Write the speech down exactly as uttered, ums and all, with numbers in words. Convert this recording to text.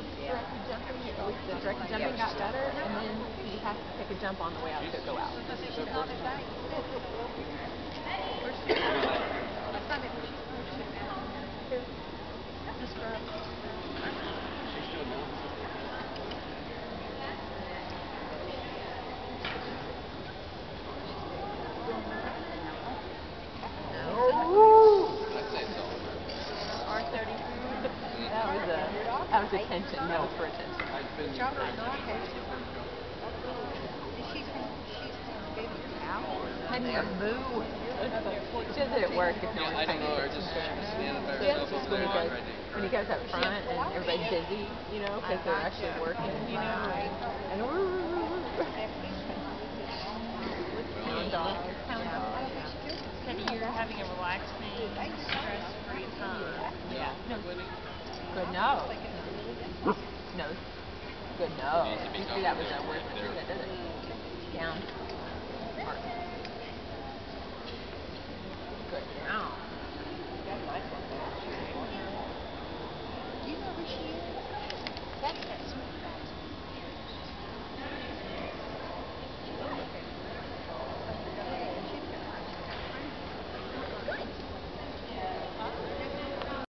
directed jumping, with the directed jumping got better, and then he has to take a jump on the way out to go out. That was a that was attention. That was for attention. Can you move? She does it at work if no one's paying attention. So when he goes when he goes up front and everybody's busy, you know, because they're actually working, you know, and You're having a relaxing, stress-free time. Yeah. Good nose. Nose. Good nose. You see that was a word that does it. Down.